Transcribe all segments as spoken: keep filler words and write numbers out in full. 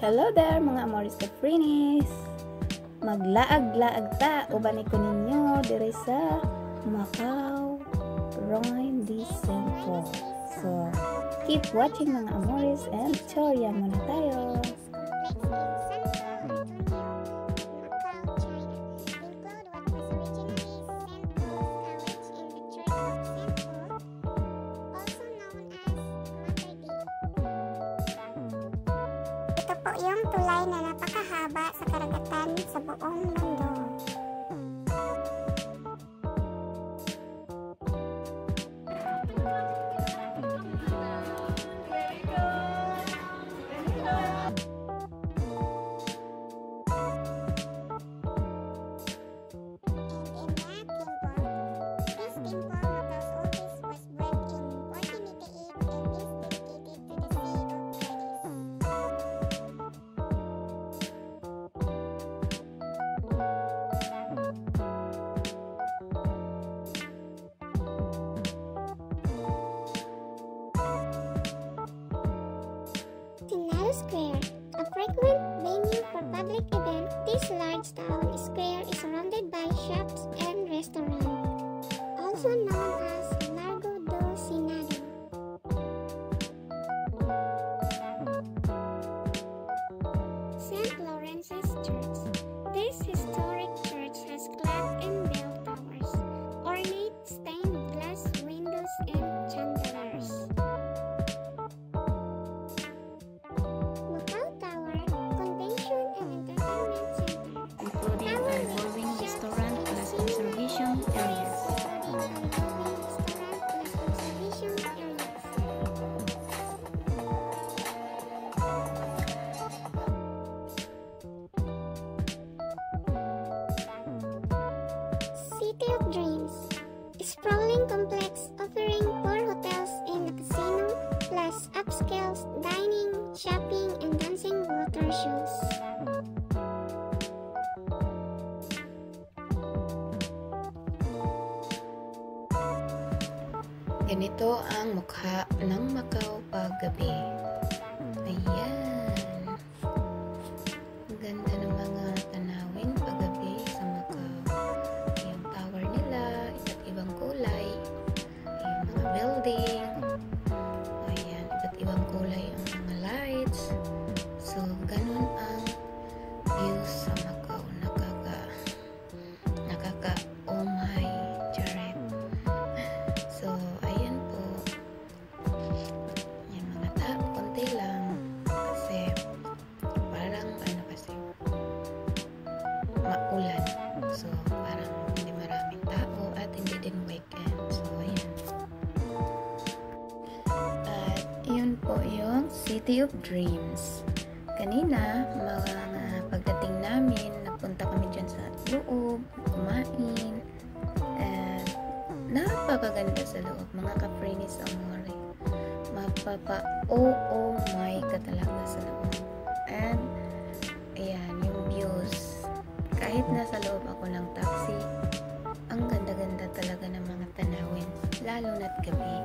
Hello there mga Amoris Caprinis! Maglaag-laag ta uban ko ninyo diri sa Macau Roin December. So, keep watching mga Amoris and Victoria muna tayo. Ito po yung tulay na napakahaba sa karagatan sa buong mundo. Tinaro Square, a frequent venue for public events, this large town square is surrounded by shops and restaurants, also known as Largo do Senado. Saint Lawrence's Church. This historic church has clock and bell towers, ornate stained glass windows and chandeliers. Including a roving restaurant plus observation areas. City of Dreams, a sprawling complex offering four hotels and a casino, plus upscale dining, shopping, and dancing water shows. Ganito ang mukha ng Macau paggabi. Ayan. Ang ganda ng mga tanawin paggabi sa Macau. Yung tower nila, iba't ibang kulay. Yung mga building. Ayan, iba't ibang kulay ang mga lights. So, ganun ang view sa Macau. Nakaka, nakaka, oh my, charet. So, ayan po. Yung mga tao, konti lang. Kasi, parang, ano kasi, maulan. So, parang hindi maraming tao at hindi din weekend. So, ayan. At, yun po yung City of Dreams. Kanina, mga pagdating namin, nagpunta kami dyan sa loob, kumain. At, napakaganda sa loob, mga Caprinis Amore. Mapapa, oh, oh my ka talaga sa loob. And, ayan, yung views. Kahit nasa loob ako ng taxi, ang ganda-ganda talaga ng mga tanawin, lalo na't gabi.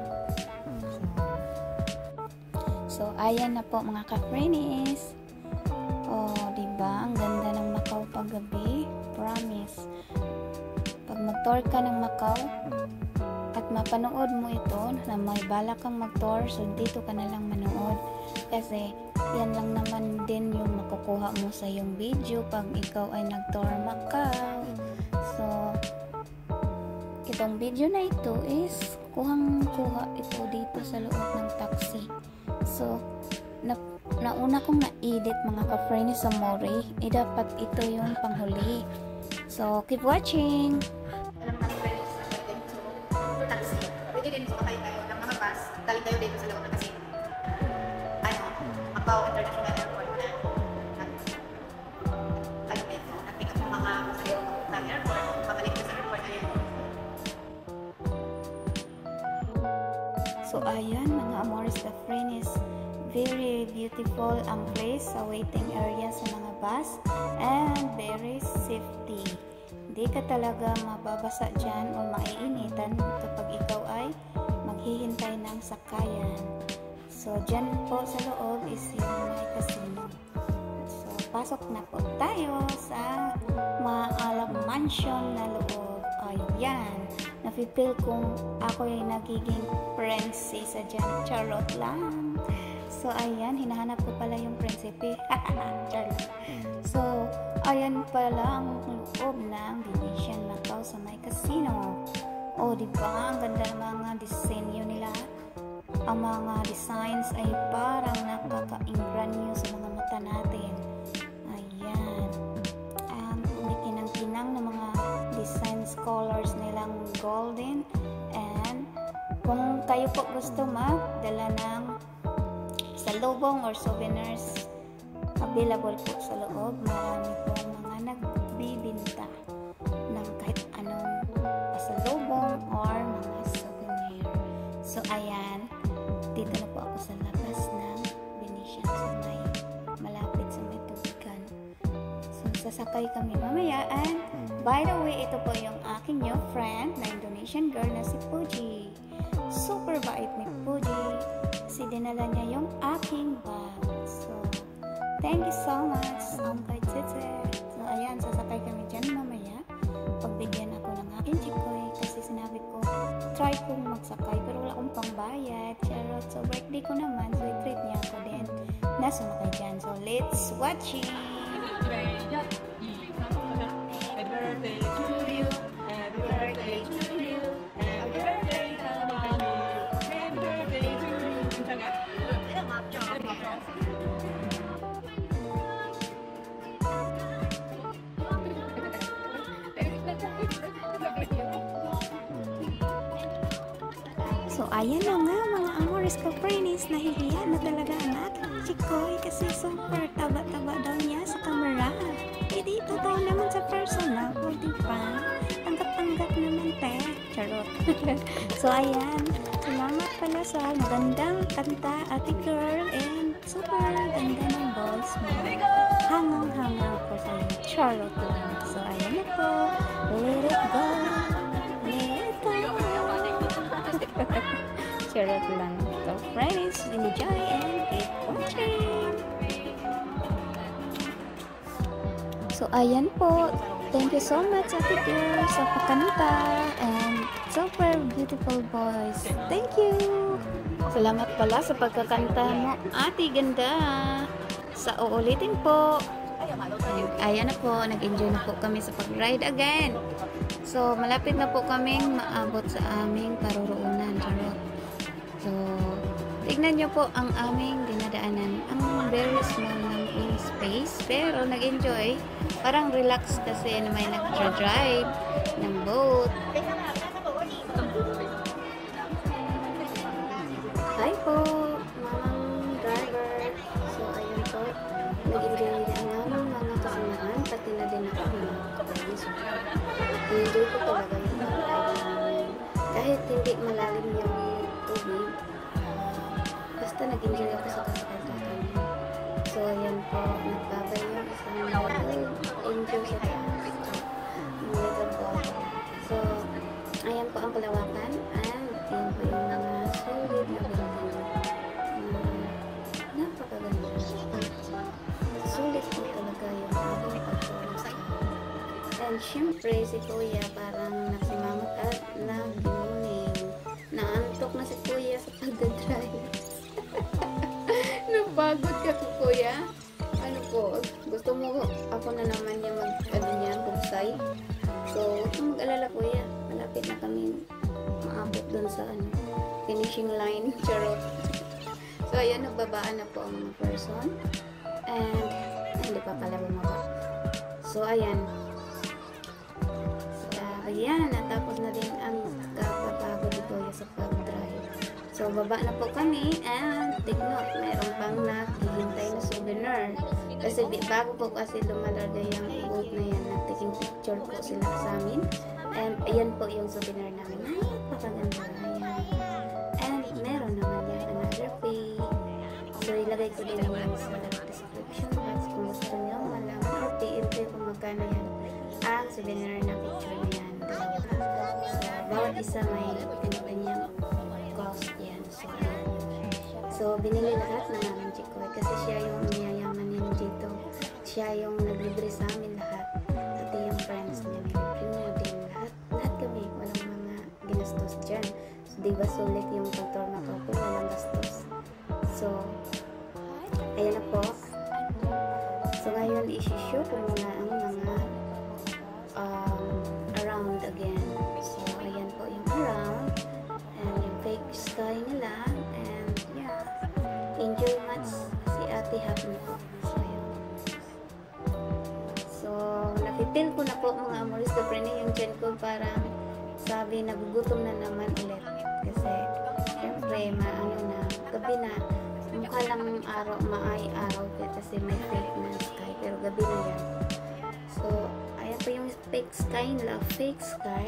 So, ayan na po mga Caprinis. Oh, diba? Ang ganda ng Macau paggabi. Promise. Pag mag-tour ka ng Macau, at mapanood mo ito, na may bala kang mag-tour, so dito ka na lang manood. Kasi, yan lang naman din yung makukuha mo sa yung video pag ikaw ay nag-tour Macau. So, itong video na ito is kuhang-kuha ito dito sa loob ng taxi. So, na, nauna kong na-edit mga Caprinis Amore, eh dapat ito yung panghuli. So, keep watching! Alam natin pwede sa pwede to taxi. Pwede din sumakay tayo ng mga bus. Dali tayo dito sa loob ng casino. Ano, Macau International Airport na ano dito, nag-pick up ng mga pasahero ng airport. Pabalik na sa airport na yun. So, ayan mga Amoris Caprinis. Very beautiful ang place sa waiting area sa mga bus and very safety. Hindi ka talaga mababasa dyan o maiinitan kapag ikaw ay maghihintay ng sakayan. So, dyan po sa loob is yung may casino. pasok na po tayo sa Maalam Mansion na loob. Ayan, nafe-feel kong ako ay nagiging prinsesa dyan. Charot lang. So, ayan, hinahanap ko pala yung prinsipe. Charot. So, ayan pala ang loob ng Venetian Macao sa may casino. O, diba? Ang ganda ng mga disenyo nila. Ang mga designs ay parang nakaka-ingranyo sa mga mata natin. Ayan. Ang kumikinang-kinang ng mga designs, colors nilang golden. And kung kayo po gusto magdala ng salubong or souvenirs, available po sa loob. Marami po mga nagbibinta ng kahit anong pasalubong or mga souvenir. So, ayan. Dito na po ako sa labas ng Venetian sa may malapit sa may tubigan. So, sasakay kami mamaya. And by the way, ito po yung aking new friend na Indonesian girl na si Puji. Super bait ni Puji. Kasi dinala niya yung aking bag. So, thank you so much. Um, kay Tete. So, ayan, sasakay kami dyan mamaya. Pagbigyan ako ng aking chikoy kasi sinabi ko, try kong magsakay pero wala akong pangbayad. Charot. So, birthday ko naman. So, i-treat niya ako din na sumakay dyan. So, let's watch it! Happy birthday to you. Happy birthday to you. Happy birthday, Kamani. Happy birthday to you. So, ayan na nga mga Amores Caprinis. Nahihiya na talaga ang aking chikoy kasi super taba-taba daw niya sa kamera. Eh, di totoo naman sa personal ko, di ba? Tanggap-tanggap naman, te. Charot. So, ayan. Salamat pala sa magandang kanta, ate girl. And super ganda ng voice mo. Hangang-hangang ko sa'yo. Charot lang. So, ayan na po. Let it go. Let it go. Charot lang. So, friends, enjoy and keep watching. So, ayan po. Thank you so much, Ate Girl, sa pakanta and super beautiful voice. Thank you. Salamat pala sa pagkakanta mo, Ate Ganda. Sa uulitin po. Ayan na po, nag-enjoy na po kami sa pag-ride again. So, malapit na po kaming maabot sa aming paruroonan. Charot. So, tignan nyo po ang aming dinadaanan. Ang very small lang yung space, pero nag-enjoy. Parang relax kasi na may nag-drive ng boat. Hi po, mamang driver. So, ayun po. Nag-enjoy din ang aming mga kasamaan, pati na din ako mga kapatid. Nag-enjoy ko talaga yung ride namin. Kahit hindi malalim yung tubig, basta nag-enjoy ako sa kasakatan. So, ayan po, nagbabay yung isang nag-enjoy sa taas. Yung little boy. So, ayan po ang kalawakan. And, ayan po yung mga solid na building. Um, napakaganda. Sulit po talaga yung aking pagtulos. And, syempre, si Kuya parang nagsimangot at nag-morning. Naantok na si Kuya sa pagdadrive. Napagod ka po, Kuya. Ano po, gusto mo ako na naman yung mag, ano niya, bugsay. So, kung mag-alala, Kuya, malapit na kami maabot dun sa ano, finishing line. Charot. So, ayan, nagbabaan na po ang mga person. And, hindi pa pala bumaba. So, ayan. So, ayan, natapos na din ang kapapagod ni Kuya sa pag-drive. So, baba na po kami and take note, mayroon pang naghihintay na souvenir. Kasi di, bago po kasi lumalarga yung boat na yan, nag-taking picture po sila sa amin. And ayan po yung souvenir namin. Ay, napakaganda. Ayan. And meron naman yan another fee. So, ilagay ko din naman sa description box kung gusto nyo malaman or P M K kung magkano yan ang souvenir na picture na yan. So, bawat isa may kanya-kanyang cost yan. So, so, binili lahat ng aming chikoy kasi siya yung mayayaman din dito. Siya ayan na po. So, ngayon, isi-shoot ko muna ang mga um, around again. So, ayan po yung around. And yung fake sky nila. And, yeah. Enjoy much si Ate Happy po. So, ayan. So, napitil ko na po mga Amoris Caprene yung chan ko parang sabi, nagugutom na naman ulit. Kasi, syempre, maano na, gabi na, mukha lang araw, maay araw kasi may fake na sky, pero gabi na yan. So, ayan po yung fake sky nila, fake sky.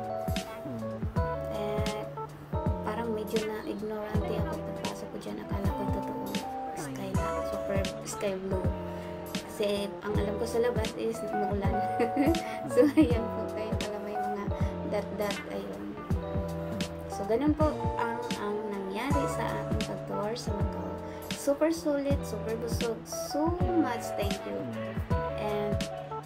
Eh, parang medyo na ignorante ako pagpasok ko dyan, akala ko totoo sky na, super sky blue. Kasi, ang alam ko sa labas is umuulan. So, ayan po, kaya pala may mga dot-dot, ayun. So, ganun po ang, ang nangyari sa ating pag-tour sa Macau. Super solid, super busog. So much thank you. And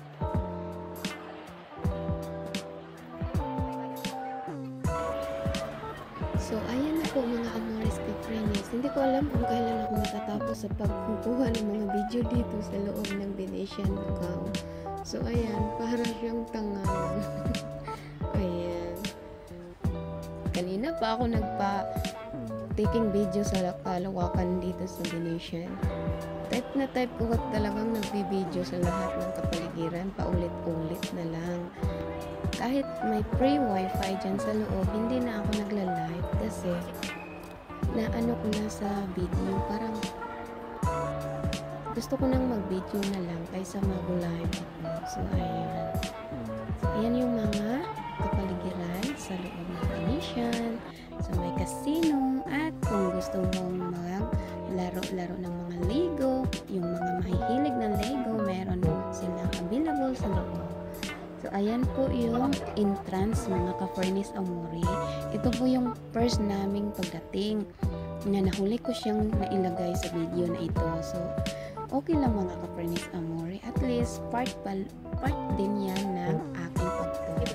so, ayan na po mga Amoris Caprines. Hindi ko alam kung kailan ako matatapos sa pagkukuha ng mga video dito sa loob ng Venetian Macau. So, ayan, para siyang tanga lang. Ayan. Kanina pa ako nagpa taking video sa kalawakan dito sa Venetian. Type na type ko at talagang nagbi-video sa lahat ng kapaligiran, paulit-ulit na lang. Kahit may free wifi dyan sa loob, hindi na ako nagla-live kasi naano ko na sa video. Parang gusto ko nang mag-video na lang kaysa mag-live ako. So, ayan. So, ayan yung mga kapaligiran sa loob ng Venetian, sa may casino, at kung gusto mong mag-laro-laro ng mga Lego, yung mga mahihilig ng Lego, meron silang available sa loob. So, ayan po yung entrance mga ka-Furnace Amore. Ito po yung first naming pagdating na nahuli ko siyang nailagay sa video na ito. So, okay lang mga ka-Furnace Amore. At least, part, pa, part din yan ng aking pag-tour.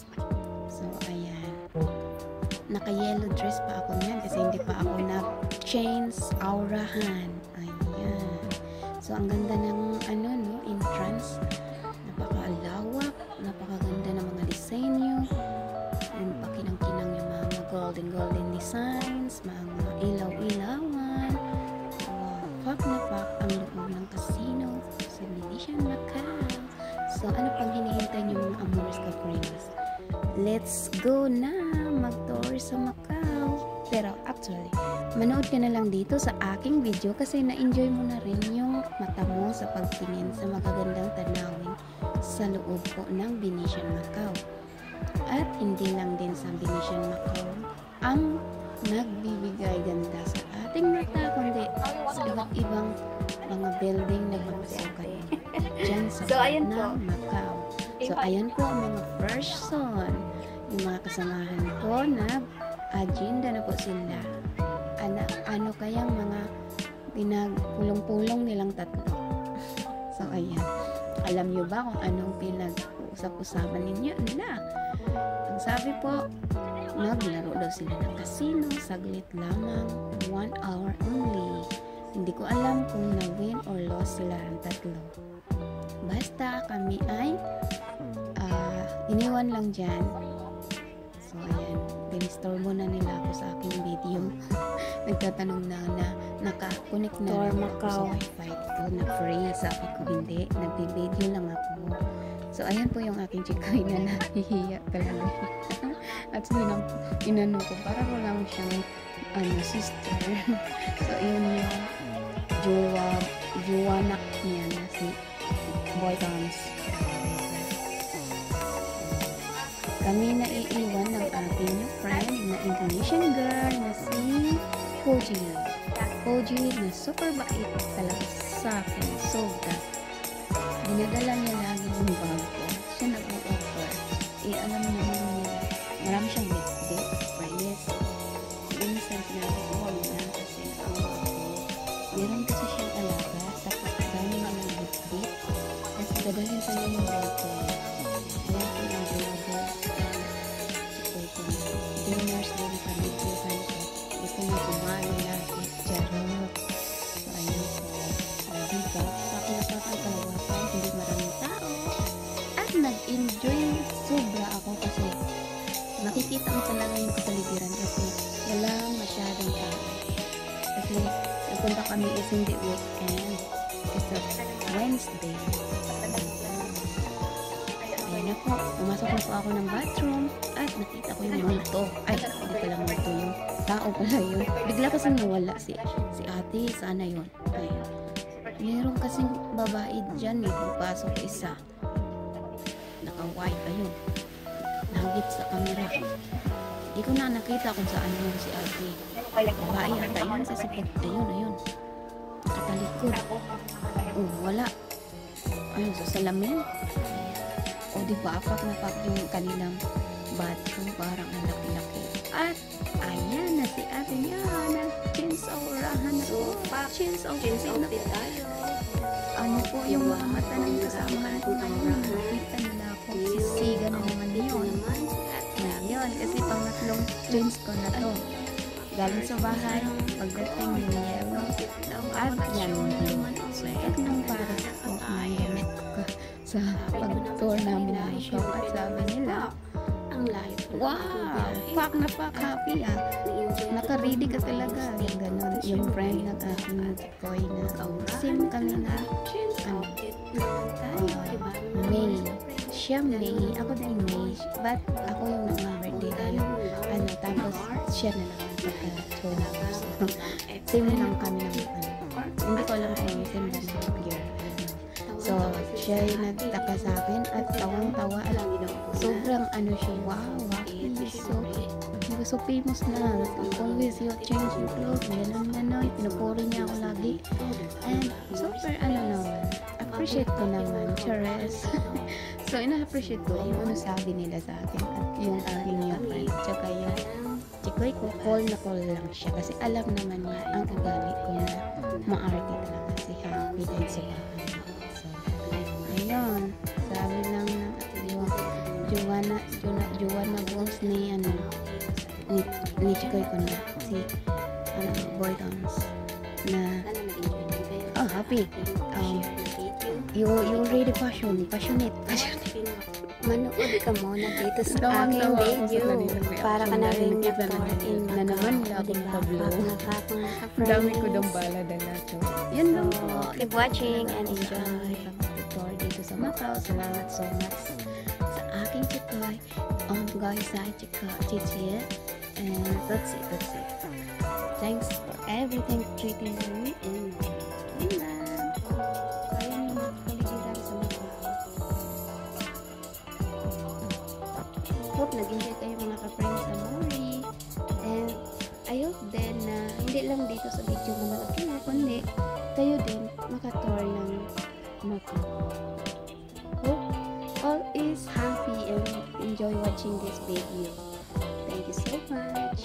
So, ayan. Naka-yellow dress pa ako niyan kasi hindi pa ako nag-change aurahan. Ayan. So, ang ganda ng ano, no, entrance. Napaka-lawak. Napakaganda ng mga disenyo. And pakinang-kinang yung mga golden-golden designs. Mga ilaw-ilawan. Wow. Pak na pak ang loob ng casino sa Venetian Macau. So, ano pang hinihintay niyo mga Amoris Caprines? Let's go na mag-tour sa Macau. Pero actually, manood ka na lang dito sa aking video kasi na-enjoy mo na rin yung mata mo sa pagtingin sa magagandang tanawin sa loob po ng Venetian Macau. At hindi lang din sa Venetian Macau ang nagbibigay ganda sa ating mata, kundi sa iba't ibang mga building na magpapasukan dyan sa So, ayan po. ng Macau. So, ayan po ang mga person. Yung mga kasamahan ko na agenda na po sila. Ano, ano kayang mga pinagpulong-pulong nilang tatlo. So, ayan. Alam nyo ba kung anong pinag-usap-usapan ninyo? Na, ang sabi po, maglaro daw sila ng casino, saglit lamang, one hour only. Hindi ko alam kung na-win or loss sila ang tatlo. Basta kami ay uh, iniwan lang dyan. So, ayan. Pinistorbo na nila ako sa aking video. Nagtatanong na na naka-connect na Tour lang ako sa Macau. wifi ko na free. Sabi ko hindi. Nagbi-video lang ako. So, ayan po yung aking chikoy na nahihiya talaga. At sinanong, inano ko, para ko lang siyang ano, sister. So, yun yung jowa, jowanak niya na si Boy Toms. Kami na iiwan ng ating friend na Indonesian girl na si Koji. Koji na super bait talaga sa akin. Sobra. Dinadala niya lagi yung bag ko. Siya nag-offer. Eh, alam niya naman niya. Marami siyang bit-bit. Yes. Minsan sinabi ko, huwag na kasi naawa ako. Meron kasi siyang alaga. Tapos dami na ng bit-bit. Kasi dadalhin sa niya yung bag ko. Ayan ko yung available. Dinners din kami. Gusto niya kumain lagi. Charot. kami is hindi weekend. It's a Wednesday. Ayun na po, pumasok na po ako ng bathroom at nakita ko yung multo. Ay, hindi pala multo yung tao pala yun. Bigla kasing nawala si, si ate, sana yun. Ayun. Meron kasing babae dyan eh, pagpasok isa. Naka-white, ayun. Nahagip sa camera. Hindi ko na nakita kung saan yun si ate. Babae ata yun sa sipag. Ayun, ayun. Nakatalikod. Oh, wala. Ayun, sa salamin. O, di ba, apak na pak yung kanilang bathroom. Parang ang laki-laki. At, ayan na si ate niya. Nag-chinsaurahan na po. Chinsaurahan na po tayo. Ano po yung mga mata ng kasamahan ko ngayon. Nakita nila ako. Sisiga na naman yun. Ngayon, kasi pangatlong chins ko na to. Galing sa bahay, pagdating ng yelo, at yan, suot ng para sa po na gamit ko sa pag-tour namin ng ikaw. At sabi nila, wow, pak na pak, happy ah. Naka-ready ka talaga. Yung ganun, yung friend ng aking koy na sim kami na, ano, uh, May. Siya May, ako din May. But ako yung nag-birthday tayo. Ano, tapos siya na naman pagka-tour namin. Sim lang kami ng, ano, hindi ko alam kung sim ba ng year. So, siya yung nagtaka sa akin at tawang-tawa at sobrang ano siya, wow, wow, you're so, you're so famous na. Always you change your clothes, gano'n gano'n, pinupuri niya ako lagi. And super ano naman, appreciate ko naman, Chares. So, ina-appreciate ko yung ano sabi nila sa akin at yung aking yung friend. Tsaka yung chikoy ko, call na call lang siya kasi alam naman niya ang ugali ko na maarte talaga si Happy din sa bahay. Ayun, sabi lang na Joanna, Joanna, Joanna Bones ni ano, ni, ni Chikoy ko na, si, ano, Boy Dons, na, oh, happy, um, you, you really passion, passionate, passionate. Manood ka muna dito sa aking video para ka na rin nag-tour na naman wala akong tablo. Dami ko dong bala dala to. Yun lang po. Keep watching and enjoy. Tour dito sa Macau. Salamat so much sa aking chikoy. On guys sa chikoy, chichi. And that's it, that's it. Thanks for everything treating me and yun lang. Kaya nyo magpaligiran sa Macau. Hope nag-enjoy kayo mga ka-friends sa Mori. And I hope din na hindi lang dito sa video na malaki na, kundi kayo din maka-tour ng Macau. Hope all is happy and enjoy watching this video. Thank you so much.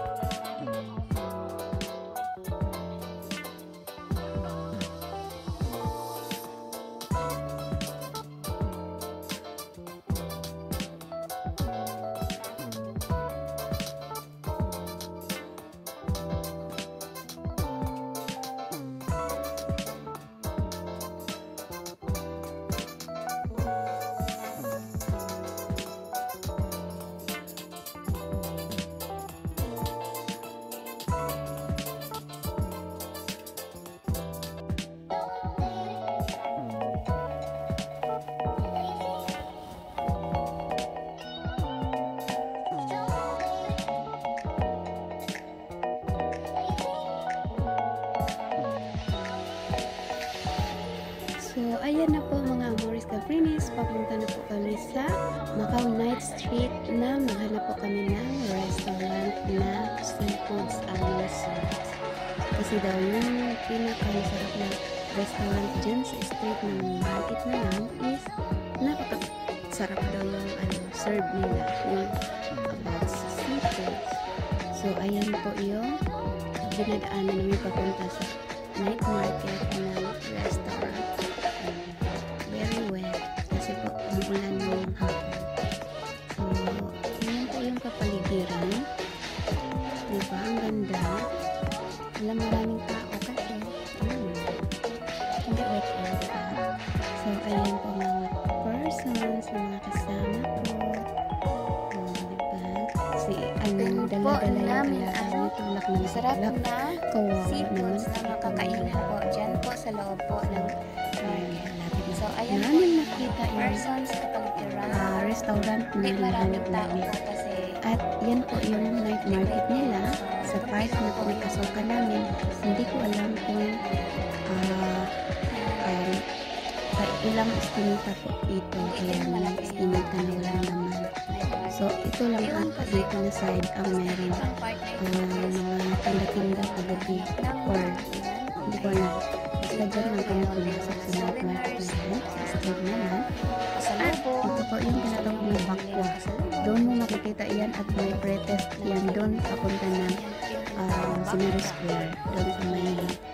So, ayan na po mga Amoris Caprinis. Papunta na po kami sa Macau Night Street na maghanap po kami ng restaurant na seafoods ang masarap. Kasi daw yung pinakamasarap na restaurant dyan sa street ng market na yan is napakasarap daw yung ano, serve nila yung about sa seafoods. So, ayan po yung dinadaanan namin papunta sa night market ng restaurant. Very wet kasi po umuulan ngayong hapon. So, yan po yung kapaligiran. Diba? Ang ganda. Wala maraming tao kasi hmm, hindi wet yan, diba? So, ayan po mga persons, mga kasama ko. Oh, diba? Si, ano, dala-dala yung alaga nito. tulak na Sarap tulak. na Kawawa naman. seafoods na makakainan po dyan po sa loob po ng market. Lapit na So, ayan po namin yung nakita yung persons kapaligiran. ah, restaurant na Hindi maraming hinahanap tao namin. po kasi At yan po yung night market nila sa part na pinakasukan namin. Hindi ko alam kung ah, um, sa ilang estimita po ito. Kaya estimata na wala naman. So, ito lang ang dito na side ang meron. Um, mga tinda-tinda pagabi or hindi ko alam. Basta dyan lang kami pumasok sa night market na yan. Sa street naman. At ito po yung tinatawag na bakwa. Doon mo makikita yan at may pretest yan doon papunta ng uh, Sinero Square. Doon sa may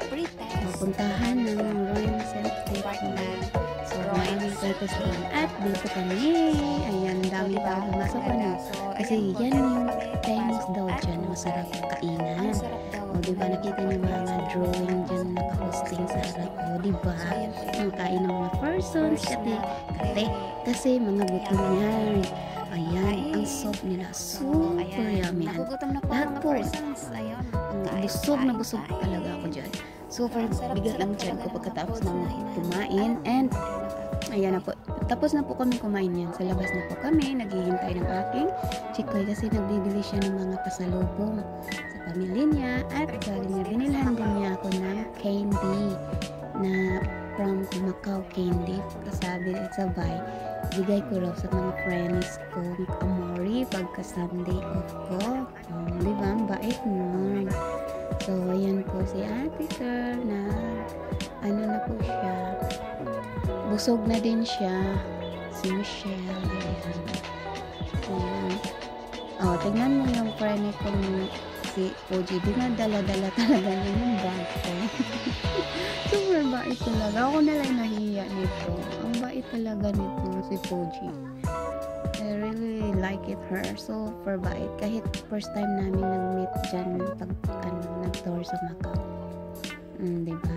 puntahan ng Royal Saint Kitchen. So, maraming pretest doon. At dito kami. Ayan, dami tao pumasok pa na. Kasi yan yung famous daw dyan. Masarap kainan. O, diba nakita niyo mga drawing dyan naka-hosting sa harap. O, diba? Ang kain ng mga persons. Kasi, kate, kasi mga gutom yan. Ayan, ang soup nila. Super yummy. Nagugutom na po Lahat mga po. persons. Ayun. Ang busog na busog talaga ako dyan. Super bigat ang tiyan ko pagkatapos namin kumain. And, ayan na po. Tapos na po kami kumain yan. Sa labas na po kami. Naghihintay ng aking chikoy kasi nagbibili siya ng mga pasalubong sa pamilya niya. At galing niya, binilhan din niya ako ng candy na from Macau candy. Kasabi at sabay, bigay ko raw sa mga friends ko Amori pagka Sunday off ko. Oh, di ba? Ang bait nun. So, ayan po si ate girl na ano na po siya. Busog na din siya. Si Michelle. Ayan. Ayan. Oh, tingnan mo yung friend kong si Poji. Dinadala-dala talaga niya yung bag ko. Super bait talaga. Ako na lang nahiya nito. Ang bait talaga nito si Poji. I really like it her. Super bait. Kahit first time namin nag-meet dyan pag ano, nag-tour sa Macau. Mm, diba?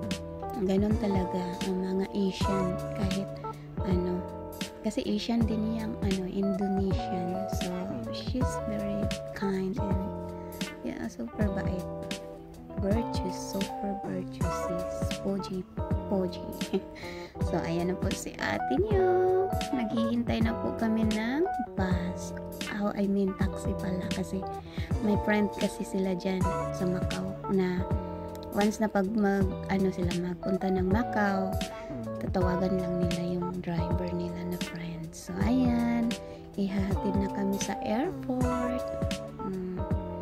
Ganon talaga ang mga Asian. Kahit ano. Kasi Asian din yung ano, Indonesian. So, she's very kind and yeah, super bait. Virtuous, super virtuous si Poji. Poji. So, ayan na po si ate niyo. Naghihintay na po kami ng bus. Oh, I mean taxi pala kasi may friend kasi sila dyan sa Macau na once na pag mag, ano sila magpunta ng Macau, tatawagan lang nila yung driver nila na friend. So, ayan. Ihahatid na kami sa airport. Hmm.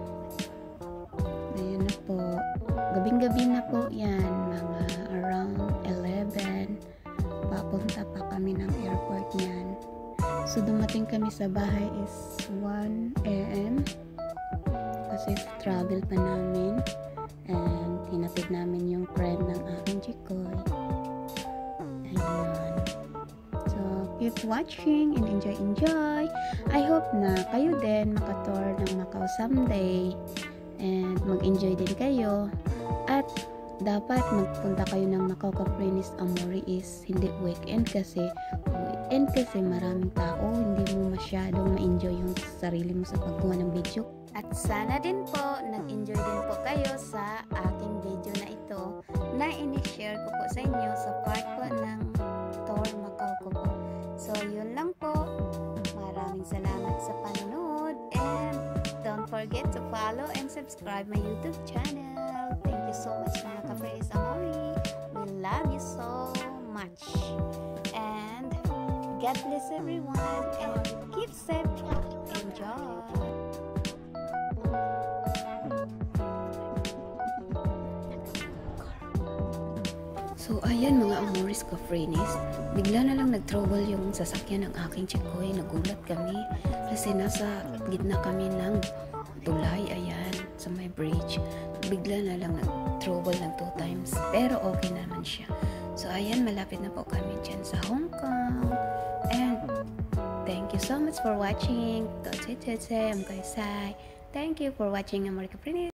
Ayan na po. Gabing-gabi na po yan. Mga around eleven. Papunta pa kami ng airport niyan. So, dumating kami sa bahay is one a m Kasi travel pa namin. And hinatid namin yung friend ng aking chikoy. Ayan. So, keep watching and enjoy, enjoy. I hope na kayo din makatour ng Macau someday. And mag-enjoy din kayo. At dapat magpunta kayo ng Macau Caprinis Amori is hindi weekend kasi weekend kasi maraming tao, hindi mo masyadong ma-enjoy yung sarili mo sa pagkuha ng video. At sana din po, nag-enjoy din po kayo sa aking video na ito na ini-share ko po sa inyo sa part po ng Tour Macau ko po. So, yun lang po. Maraming salamat sa panonood and don't forget to follow and subscribe my YouTube channel. Thank you so much mga ka-Praise Amori. We love you so much. And God bless everyone and keep safe. Enjoy. So, ayan mga Amoris Cafrenis, bigla na lang nag-trouble yung sasakyan ng aking chikoy. Nagulat kami kasi nasa gitna kami ng tulay, ayan, sa may bridge. Bigla na lang nag-trouble ng two times, pero okay naman siya. So, ayan, malapit na po kami dyan sa Hong Kong. And, thank you so much for watching. Thank you for watching Amoris Cafrenis.